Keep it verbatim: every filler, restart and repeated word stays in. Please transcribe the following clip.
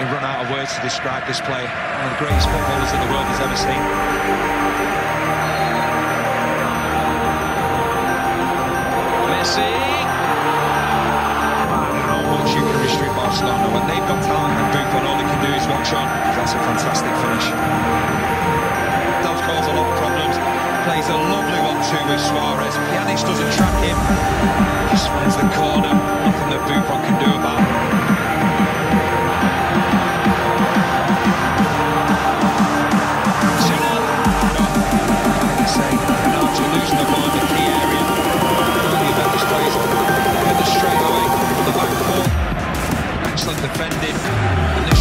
certainly run out of words to describe this play. One of the greatest footballers that the world has ever seen. Messi! How much you can restrict Barcelona. When they've got talent and Buffon, all they can do is watch on. That's a fantastic finish. Does cause a lot of problems. Plays a lovely one too with Suarez. Pjanic doesn't track him. Just finds the corner. Nothing that Buffon can do about it. Losing the ball in the key area. Really about this place. Get the straight away from the back foot. Excellent defending.